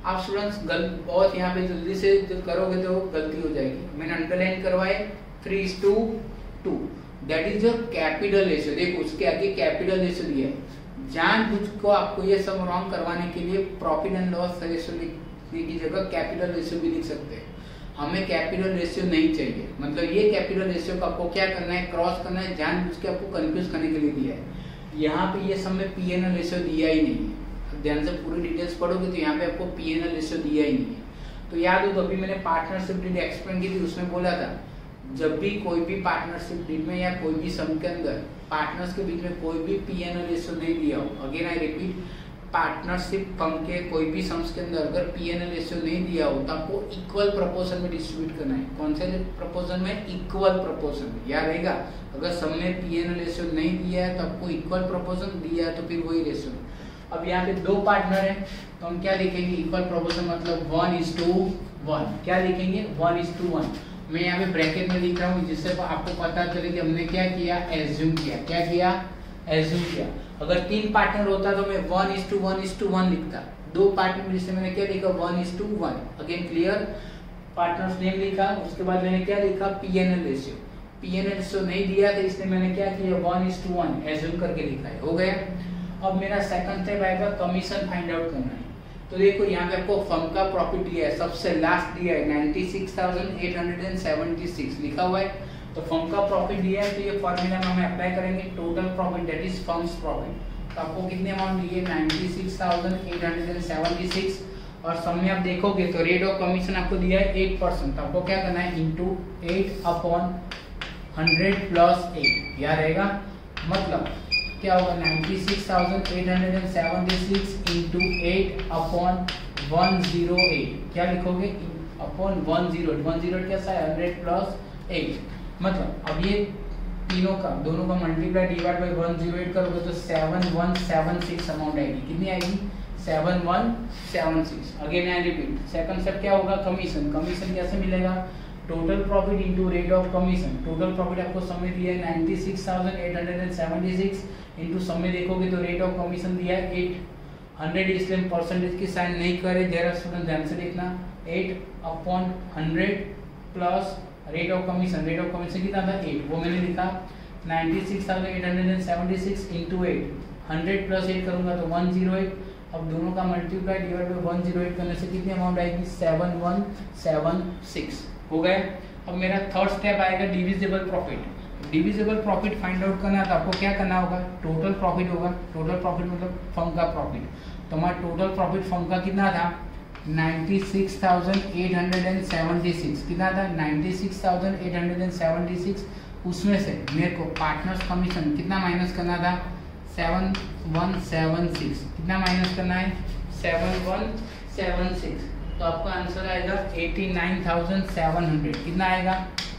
आप स्टूडेंट्स गलत बहुत यहाँ पे जल्दी से जो करोगे तो गलती हो जाएगी। मैंने अंडरलाइन करवाए three is to two, that is your capital ratio. देखो उसके आगे कैपिटल रेशियो दिया है, जानबूझ को आपको ये सब रॉन्ग करवाने के लिए प्रॉफिट एंड लॉस रेशियो लिखने की जगह कैपिटल रेशियो भी लिख सकते हैं। हमें कैपिटल रेशियो नहीं चाहिए, मतलब ये कैपिटल रेशियो को आपको क्या करना है, क्रॉस करना है, जानबूझ के आपको कंफ्यूज करने के लिए दिया है। यहाँ पे ये सब में पी एन एल रेशियो दिया ही नहीं है, ध्यान से पूरी डिटेल्स पढ़ोगे तो यहाँ पे आपको पी एन एल रेशियो दिया ही नहीं है। तो याद हो तो अभी मैंने पार्टनरशिप डीड एक्सप्लेन की थी, उसमें बोला था जब भी कोई भी पार्टनरशिप डीड में या कोई भी सम के अंदर पार्टनर्स के बीच में कोई भी पी एन एल रेशियो नहीं दिया हो, again I repeat, partnership firm के कोई भी सम्स के अंदर अगर पी एन एल रेशियो नहीं दिया हो तो आपको इक्वल प्रपोर्शन में डिस्ट्रीब्यूट करना है। कौन से प्रपोर्शन में? इक्वल प्रपोर्शन में। याद रहेगा, अगर सब में पी एन एल रेशियो नहीं दिया है तो आपको इक्वल प्रपोर्शन दिया है तो फिर वही रेशियो। अब यहाँ पे दो पार्टनर है तो हम क्या लिखेंगे, इक्वल प्रपोर्शन मतलब वन इज टू वन। क्या लिखेंगे? One is to one. मैं यहाँ पे ब्रैकेट में लिख रहा हूँ जिससे आपको पता चले कि हमने क्या किया, एज्यूम किया। क्या किया? एज्यूम किया। अगर तीन पार्टनर होता तो मैं one is to one is to one लिखता। दो पार्टनर जिससे मैंने क्या लिखा, one is to one. Again clear, partners name लिखा, उसके बाद मैंने क्या लिखा, P N L ratio. P N L ratio नहीं दिया तो इसलिए मैंने क्या किया, one is to one assume करके लिखा है। हो गया। अब मेरा सेकंड स्टेप आएगा कमीशन फाइंड आउट करना है। तो देखो यहाँ पे आपको फर्म का प्रॉफिट दिया है, सबसे लास्ट दिया है ninety six thousand eight hundred seventy six लिखा हुआ है। तो फर्म का प्रॉफिट दिया है तो ये फॉर्मूला में हम अप्लाई करेंगे, total profit that is firm's profit. तो आपको कितने अमाउंट दिए, ninety six thousand eight hundred seventy six. और सम में आप देखोगे तो रेट ऑफ कमीशन आपको दिया है एट परसेंट। तो आपको क्या करना है, into eight upon hundred plus eight. याद रहेगा, मतलब क्या होगा, ninety six thousand eight hundred seventy six into eight upon one zero eight. क्या लिखोगे, upon one zero eight. One zero eight कैसा है, हंड्रेड प्लस एट। मतलब अब ये तीनों का दोनों का multiply divide by one zero eight करोगे तो seven one seven six amount आएगी। कितनी आएगी, seven one seven six. Again I repeat, second step क्या होगा, कमीशन। कमीशन कैसे मिलेगा, total profit into rate of commission. Total profit आपको समय दिया है ninety six thousand eight hundred seventy six into समय देखोगे तो रेट ऑफ कमीशन दिया है एट हंड्रेड, इसलिए परसेंटेज की साइन नहीं करे, जरा स्टूडेंट ध्यान से देखना। Eight upon hundred plus rate of commission. Rate of commission कितना था, एट, वो मैंने लिखा। Ninety six thousand eight hundred seventy six into eight, hundred plus eight करूंगा तो वन जीरो एट। अब दोनों का multiply divide by one zero eight करने से कितनी अमाउंट आएगी, सेवन वन सेवन सिक्स। हो गया। अब मेरा थर्ड स्टेप आएगा divisible profit. Divisible profit find out करना है तो आपको क्या करना होगा, टोटल प्रॉफिट होगा। टोटल प्रॉफिट मतलब फर्म का प्रॉफिट। तो हमारा टोटल प्रॉफिट फर्म का कितना था, ninety six thousand eight hundred seventy six. कितना था, ninety six thousand eight hundred seventy six. उसमें से मेरे को पार्टनर्स कमीशन कितना माइनस करना था, सेवन वन सेवन सिक्स। कितना माइनस करना है, सेवन वन सेवन सिक्स। तो आपका आंसर आएगा eighty nine thousand seven hundred. कितना आएगा,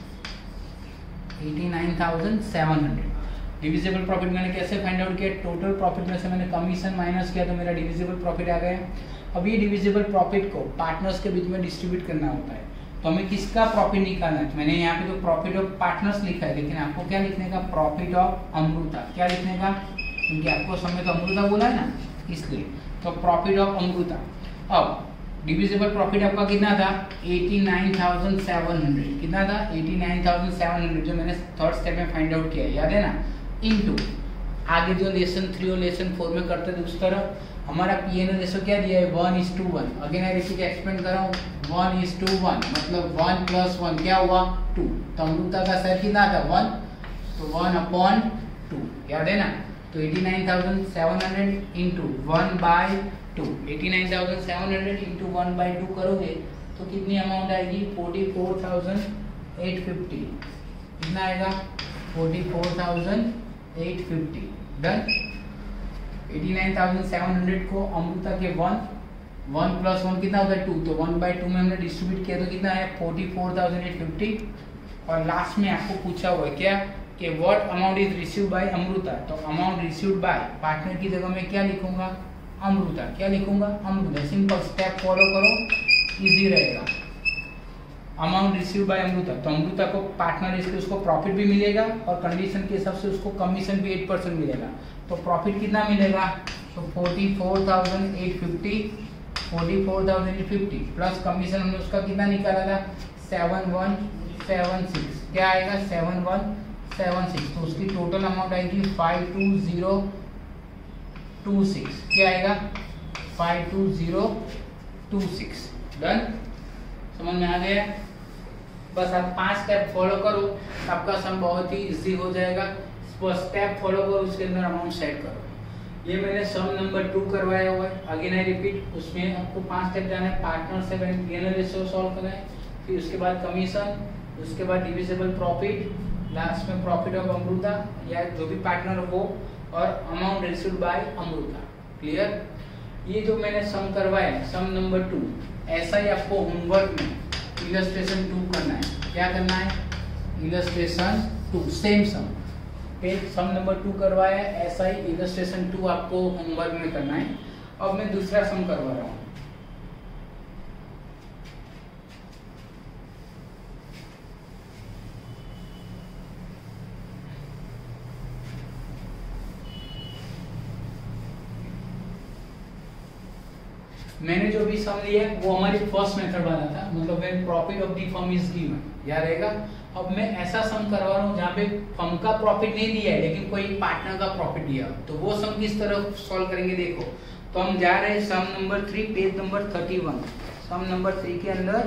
eighty nine thousand seven hundred. Divisible profit मैंने कैसे फाइंड आउट किया, टोटल प्रॉफिट में से मैंने कमीशन माइनस किया तो मेरा डिविजिबल प्रॉफिट आ गया। अब ये डिविजिबल प्रॉफिट को पार्टनर्स के बीच में डिस्ट्रीब्यूट करना होता है तो हमें किसका प्रॉफिट निकालना है। मैंने यहाँ पे तो प्रॉफिट ऑफ पार्टनर्स लिखा है, लेकिन आपको क्या लिखने का, प्रॉफिट ऑफ अमृता। क्या लिखने का, क्योंकि आपको समय तो अमृता बोला है ना, इसलिए तो प्रॉफिट ऑफ अमृता। अब डिविजिबल प्रॉफिट आपका कितना था, eighty nine thousand seven hundred. कितना था, eighty nine thousand seven hundred, जो मैंने थर्ड स्टेप में फाइंड आउट किया, याद है ना। इनटू आगे जो लेसन थ्री और लेसन फोर में करते थे उस तरह हमारा पी एन एल रेशियो क्या दिया है, one is to one. Again I repeat explain कर रहा हूँ, वन इज टू वन मतलब वन प्लस वन क्या हुआ, टू। तो अमृता का शेयर कितना था, वन, तो वन अपॉन टू। याद है ना। तो eighty nine thousand seven hundred into one by two. Eighty nine thousand seven hundred into one by two करोगे तो कितनी अमाउंट आएगी, forty four thousand eight fifty. कितना आएगा, forty four thousand eight fifty. Done. Eighty nine thousand seven hundred को अमृता के one, one plus one कितना होता है, टू। तो वन बाई टू में हमने डिस्ट्रीब्यूट किया तो कितना है, forty four thousand eight fifty. और लास्ट में आपको पूछा हुआ है क्या, कि what amount is receive by Amrita. तो अमाउंट रिसीव्ड बाय पार्टनर की जगह में क्या लिखूंगा, अमृता। क्या लिखूंगा, अमृता। सिंपल स्टेप फॉलो करो, इजी रहेगा। अमाउंट रिसीव बाय अमृता, तो अमृता को पार्टनर इसके उसको प्रॉफिट भी मिलेगा और कंडीशन के हिसाब से उसको कमीशन भी एट परसेंट मिलेगा। तो प्रॉफिट कितना मिलेगा, तो forty four thousand eight fifty forty four thousand fifty plus commission हमने उसका कितना निकाला था सेवन वन सेवन सिक्स, क्या आएगा सेवन वन सेवन सिक्स, तो उसकी टोटल अमाउंट आएगी five two zero two six, क्या आएगा five two zero two six. Done, समझ में आ गया? बस आप पांच स्टेप फॉलो करो, आपका सम बहुत ही इजी हो जाएगा। बस स्टेप फॉलो करो, उसके अंदर अमाउंट सेट करो। ये मैंने सम नंबर टू करवाया हुआ है, अगेन आई रिपीट, उसमें आपको पांच स्टेप जाना है। Partnership and PNL ratio solve करना है, फिर उसके बाद कमीशन, उसके बाद डिविजिबल प्रॉफिट, लास्ट में प्रॉफिट ऑफ अमृता या जो भी पार्टनर हो, और amount received by Amrita. Clear? ये जो मैंने सम करवाया सम नंबर टू, ऐसा ही आपको होमवर्क में इलस्ट्रेशन टू करना है। क्या करना है? इलस्ट्रेशन टू, सेम सम पे सम नंबर टू करवाया है, ऐसा ही इलस्ट्रेशन टू आपको होमवर्क में करना है। अब मैं दूसरा सम करवा रहा हूँ। मैंने जो भी सम लिया है वो हमारी फर्स्ट मेथड वाला था, मतलब when profit of the firm is given, याद रहेगा। अब मैं ऐसा सम करवा रहा हूँ जहाँ पे फर्म का प्रॉफिट नहीं दिया है लेकिन कोई पार्टनर का प्रॉफिट दिया, तो वो सम किस तरह सॉल्व करेंगे देखो। तो हम जा रहे हैं sum number three, page number thirty one. Sum number three के अंदर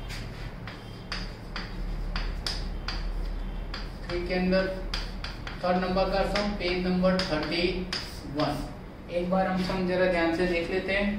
थ्री के अंदर थर्ड नंबर का sum, page number thirty one. एक बार हम सम जरा ध्यान से देख लेते हैं।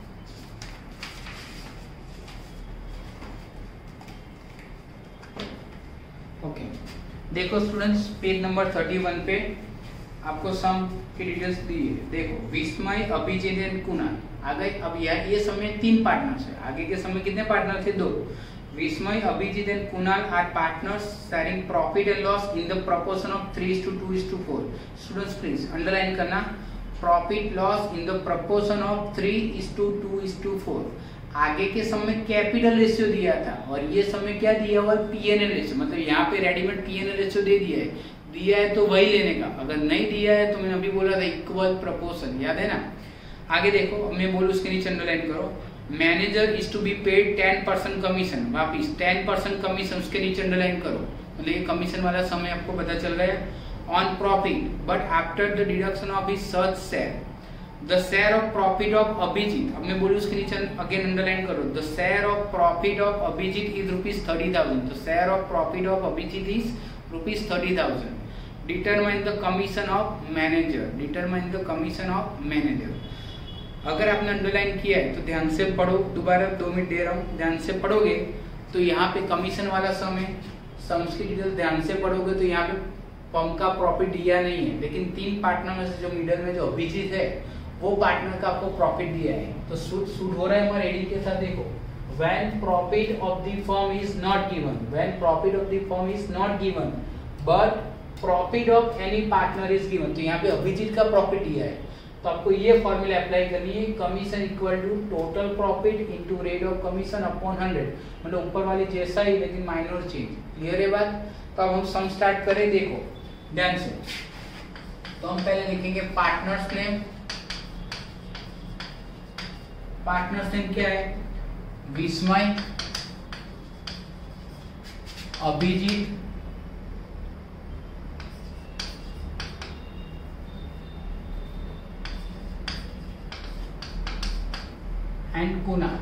Okay okay. देखो students, page number thirty one पे आपको सम की डिटेल्स दी है। देखो, विस्मय, अभिजीत एंड कुणाल। आगे अब यह ये समय तीन पार्टनर्स है, आगे के समय कितने पार्टनर थे? दो। विस्मय, Abhijit and Kunal are partners sharing profit and loss in the proportion of three is to two is to four. Students please underline करना, profit loss in the proportion of three is to two is to four. आगे के समय capital ratio दिया था और ये समय क्या दिया हुआ है? पीएनएल रेशियो, मतलब यहाँ पे रेडीमेड पीएनएल रेशियो दे दिया है। दिया है तो वही लेने का, अगर नहीं दिया है तो मैंने अभी बोला था इक्वल प्रोपोर्शन, याद है ना। आगे देखो, मैं बोलूँ उसके नीचे अंडरलाइन करो, manager is to be paid ten percent commission. वापिस टेन परसेंट कमीशन उसके नीचे अंडरलाइन करो, मतलब ये कमीशन वाला समय आपको पता चल रहा है। On profit but after the deduction of his such share, the share of profit of Abhijit. अब मैं बोलूँ उसके नीचे अगेन अंडरलाइन करो, the share of profit of Abhijit is rupees thirty thousand. The share of profit of Abhijit is rupees thirty thousand. Determine the commission of manager, determine the commission of manager. अगर आपने underline किया है तो ध्यान से पढ़ो, दोबारा दो मिनट दे रहा हूँ, ध्यान से पढ़ोगे तो यहाँ पे कमीशन वाला सम है, सम्स की डिटेल ध्यान से पढ़ोगे तो यहाँ पे फर्म का प्रॉफिट दिया नहीं है, लेकिन तीन पार्टनर में से जो मिडल में जो अभिजीत है वो पार्टनर का आपको प्रॉफिट दिया है। तो सूट सूट हो रहा है हमारे एडी के साथ। देखो, when profit of the firm is not given, when profit of the firm is not given but profit of any partner is given, तो यहाँ पे अभिजीत का प्रॉफिट दिया है, तो आपको ये फॉर्मूला अप्लाई करनी है, commission equal to total profit into rate of commission upon hundred, मतलब ऊपर वाली जैसा ही लेकिन माइनर चेंज। क्लियर है बात? तो अब हम सम स्टार्ट करें, देखो ध्यान से। तो हम पहले लिखेंगे पार्टनर्स नेम। पार्टनर्स नेम क्या है? विस्मय, अभिजीत, एंड कुणाल।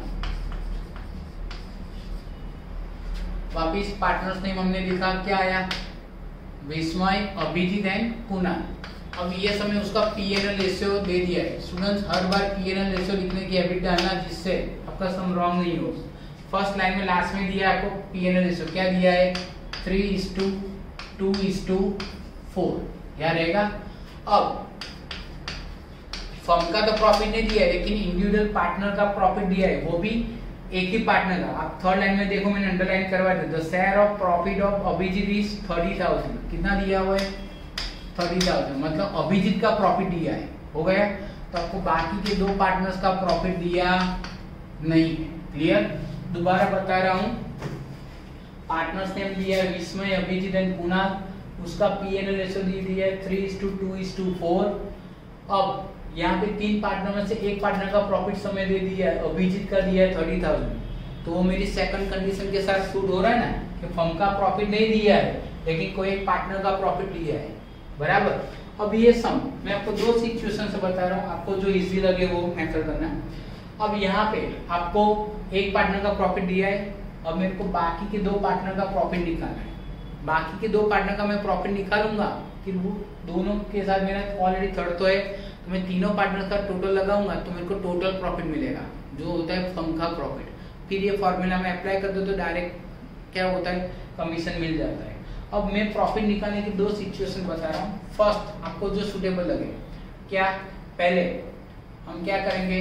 वापिस पार्टनर्स नेम हमने लिखा, क्या आया? विस्मय, अभिजीत एंड कुणाल। अब ये समय उसका पीएनएल रेशियो दे दिया है। स्टूडेंट्स हर बार पीएनएल रेशियो लिखने की हैबिट डालना जिससे आपका सम रॉन्ग नहीं हो। फर्स्ट लाइन में लास्ट में दिया है आपको पीएनएल रेशियो, क्या दिया है? Three is to two is to four, क्या रहेगा? अब फर्म का तो प्रॉफिट नहीं दिया है लेकिन इंडिविजुअल पार्टनर का प्रॉफिट दिया है, वो भी एक ही पार्टनर का। आप थर्ड लाइन में देखो, मैंने अंडरलाइन करवा दिया, the share of profit of Abhijit is thirty thousand. कितना दिया हुआ है? थर्टी थाउजेंड, मतलब अभिजीत का प्रॉफिट दिया है। हो गया? तो आपको बाकी के दो पार्टनर्स का प्रॉफिट दिया नहीं है। क्लियर? दोबारा बता रहा हूं, पार्टनर्स नेम दिया है विस्मय, अभिजीत एंड कुणाल, उसका पीएनएल रेशियो दी दिया है three is to two is to four. अब यहाँ पे तीन पार्टनर में से एक पार्टनर का प्रॉफिट समय दे दिया है, अभिजीत का दिया है थर्टी थाउजेंड, तो वो मेरी सेकंड कंडीशन के साथ सूट हो रहा है ना कि फर्म का प्रॉफिट नहीं दिया है लेकिन कोई एक पार्टनर का प्रॉफिट दिया है, बराबर। अब ये सम मैं आपको दो सिचुएशन से बता रहा हूँ, आपको जो इजी लगे वो मेथड करना है। अब यहाँ पे आपको एक पार्टनर का प्रॉफिट दिया है, अब मेरे को बाकी के दो पार्टनर का प्रॉफिट निकालना है। बाकी के दो पार्टनर का मैं प्रॉफिट निकालूंगा कि वो दोनों के साथ मेरा ऑलरेडी थर्ड तो है, तो मैं तीनों पार्टनर का टोटल लगाऊंगा तो मेरे को टोटल प्रॉफिट मिलेगा जो होता है फर्म का प्रॉफिट। फिर ये फॉर्मूला में अप्लाई कर दो तो डायरेक्ट क्या होता है, कमीशन मिल जाता है। अब मैं प्रॉफिट निकालने की दो सिचुएशन बता रहा हूँ। फर्स्ट आपको जो सुटेबल लगे, क्या पहले हम क्या करेंगे,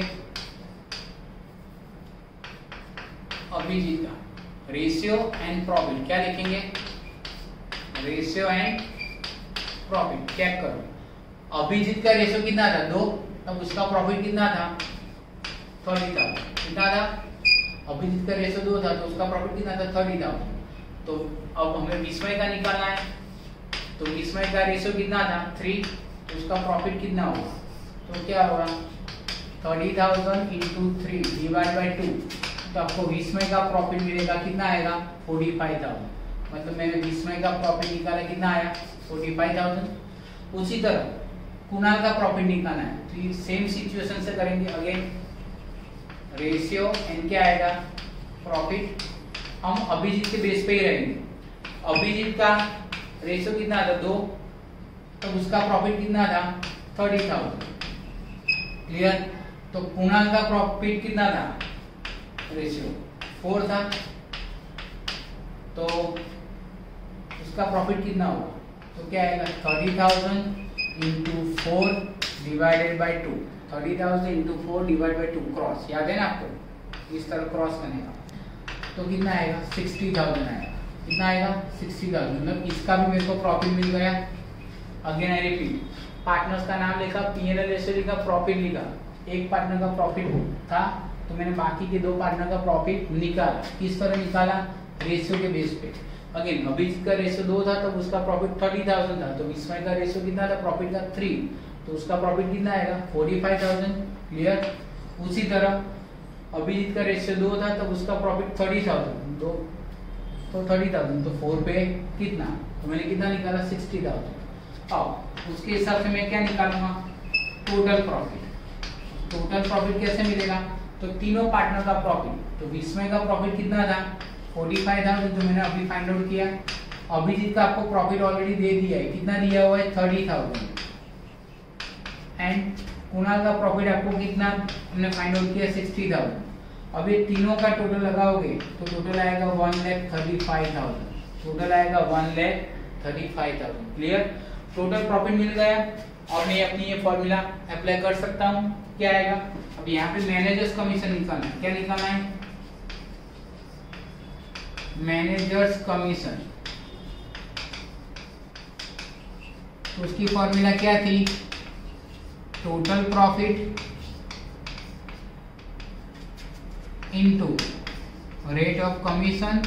अभिजीत का रेशियो एंड प्रॉफिट क्या लिखेंगे, रेशियो एंड प्रॉफिट चेक करो। अभिजीत का रेशियो कितना था, दो, तब उसका प्रॉफिट कितना था, थर्टी थाउजेंड। कितना था, अभिजीत का रेशियो दो था तो उसका प्रॉफिट कितना था, थर्टी थाउजेंड। तो अब हमें विस्मय का निकालना है, तो विस्मय का रेशियो कितना था, थ्री, तो उसका प्रॉफिट कितना होगा, तो क्या होगा thirty thousand into three divide by two, तो आपको विस्मय का प्रॉफिट मिलेगा कितना आएगा, फोर्टी फाइव थाउजेंड। मतलब मैंने विस्मय का प्रॉफिट निकाला कितना आया, फोर्टी फाइव थाउजेंड। उसी तरह कुणाल का प्रॉफिट निकालना है, तो ये सेम सिचुएशन से करेंगे अगेन, रेशियो एंड क्या आएगा, प्रॉफिट। हम अभिजीत के बेस पे ही रहेंगे। अभिजीत का रेशियो कितना था, दो, तो उसका प्रॉफिट कितना था, थर्टी थाउजेंड। क्लियर। तो कुणाल का प्रॉफिट कितना था, रेशियो फोर था, तो उसका प्रॉफिट कितना होगा, तो क्या आएगा thirty thousand into four divided by two, thirty thousand into four divide by two, cross याद है ना आपको, इस तरह क्रॉस करने का, तो कितना आएगा सिक्सटी थाउजेंड आएगा। कितना आएगा सिक्सटी थाउजेंड। मतलब इसका भी मेरे को प्रॉफिट मिल गया। अगेन आई रिपीट, पार्टनर्स का नाम लिखा, पी एन एल रेशियो लिखा, प्रॉफिट लिखा, एक पार्टनर का प्रॉफिट था तो मैंने बाकी के दो पार्टनर का प्रॉफिट निकाला। किस तरह निकाला, रेशियो के बेस पे। अगेन अभिजीत का रेशियो दो था तब उसका प्रॉफिट थर्टी थाउजेंड था, तो विस्मय का रेशियो कितना था, प्रॉफिट का थ्री, तो उसका प्रॉफिट कितना आएगा फोर्टी फाइव थाउजेंड। क्लियर। उसी तरह अभिजीत का रेशियो दो था तब उसका प्रॉफिट थर्टी थाउजेंड, दो तो थर्टी थाउजेंड, तो फोर पे कितना, तो मैंने कितना निकाला सिक्सटी थाउजेंड। अब उसके हिसाब से मैं क्या निकालूंगा, टोटल प्रॉफिट। टोटल प्रॉफिट कैसे मिलेगा, तो तीनों पार्टनर का प्रॉफिट, तो विस्मय का प्रॉफिट कितना था फोर्टी फाइव थाउजेंड जो मैंने अभी फाइंड आउट किया। अभिजीत का आपको प्रॉफिट ऑलरेडी दे दिया है, कितना दिया हुआ है थर्टी थाउजेंड। एंड कुणाल का प्रॉफिट आपको कितना हमने फाइंड आउट किया सिक्सटी थाउजेंड। अब ये तीनों का टोटल लगाओगे तो टोटल आएगा one lakh thirty five thousand, total आएगा one lakh thirty five thousand. Clear. Total profit मिल गया और मैं अपनी ये फॉर्मूला अप्लाई कर सकता हूँ। क्या आएगा, अब यहाँ पे मैनेजर्स कमीशन निकालना है। क्या निकालना है, मैनेजर्स कमीशन। तो उसकी फॉर्मूला क्या थी, total profit into rate of commission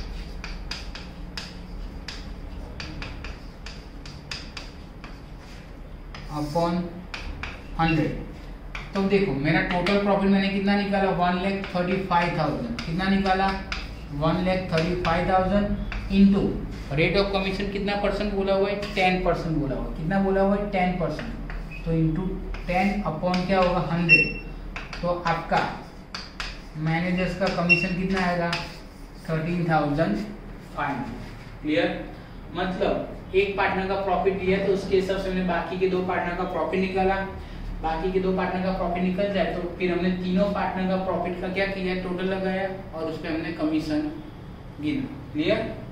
upon hundred. तो देखो मेरा टोटल प्रॉफिट मैंने कितना निकाला, one lakh thirty five thousand. कितना निकाला, one lakh thirty five thousand into rate of commission कितना परसेंट बोला हुआ है, टेन परसेंट बोला हुआ है। कितना बोला हुआ है, टेन परसेंट, तो इंटू टेन अपॉन क्या होगा हंड्रेड, तो आपका मैनेजर्स का कमीशन कितना आएगा thirteen thousand five hundred. Clear. मतलब एक पार्टनर का प्रॉफिट दिया तो उसके हिसाब से हमने बाकी के दो पार्टनर का प्रॉफिट निकाला। बाकी के दो पार्टनर का प्रॉफिट निकल जाए तो फिर हमने तीनों पार्टनर का प्रॉफिट का क्या किया, टोटल लगाया और उस पर हमने कमीशन गिना। क्लियर।